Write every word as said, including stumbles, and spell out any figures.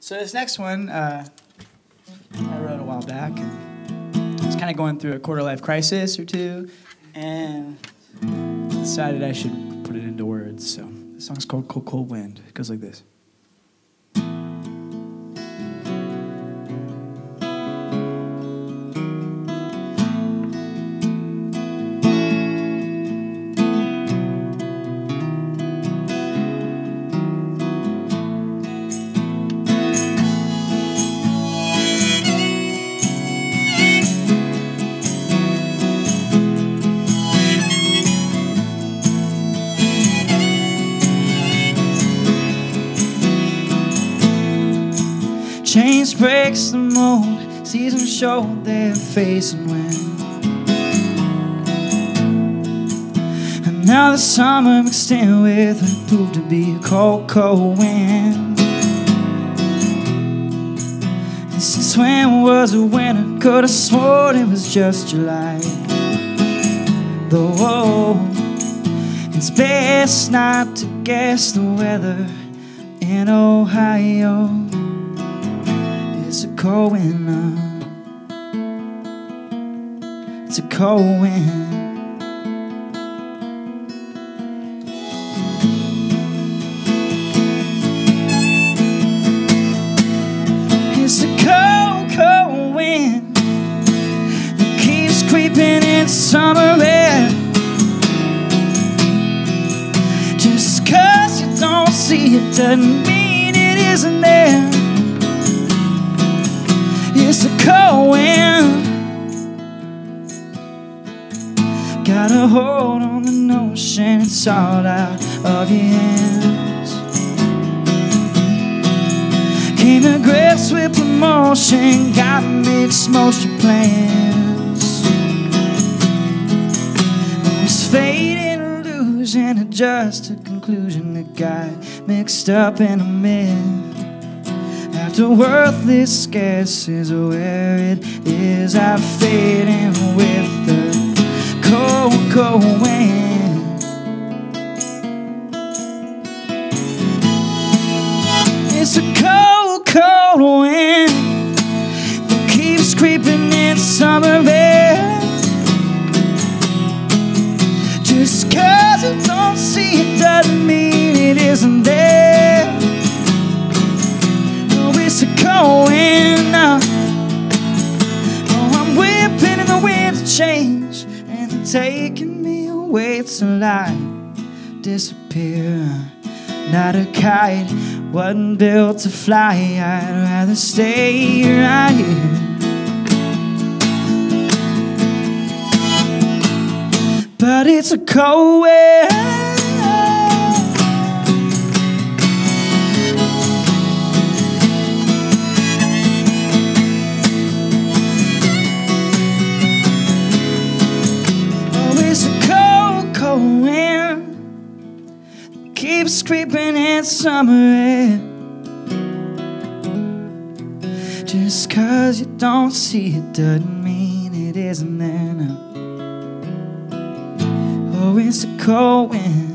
So this next one, uh, I wrote a while back. And I was kind of going through a quarter-life crisis or two, and decided I should put it into words. So the song's called Cold, Cold Wind. It goes like this. Change breaks the mold, seasons show their face and wind. And now the summer mixed in with what proved to be a cold, cold wind. And since when was a winter? Could have sworn it was just July. Though it's best not to guess the weather in Ohio. It's a cold wind, uh, it's a cold wind. It's a cold, cold wind that keeps creeping in summer air. Just 'cause you don't see it doesn't mean it isn't there. It's a cold wind. Got a hold on the notion it's all out of your hands. Came to grips with promotion, got mixed motion plans. It was fate and illusion, and just a conclusion that got mixed up in a myth. After worthless guess is where it is, I fade in with the cold, cold wind. It's a cold, cold wind that keeps creeping in summer air. Just 'cause I don't see it doesn't mean it isn't there. It's a cold wind now. Oh, I'm whipping in the winds of change, and they're taking me away till I disappear. Not a kite, wasn't built to fly. I'd rather stay right here. But it's a cold wind. Keeps creeping in summer air. Just 'cause you don't see it doesn't mean it isn't there now. Oh, it's a cold wind.